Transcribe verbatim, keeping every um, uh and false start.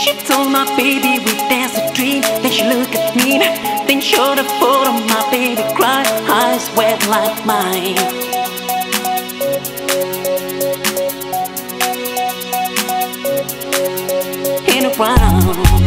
She told my baby we dance a dream. Then she looked at me, then showed a photo. My baby cried, eyes wet like mine. In a round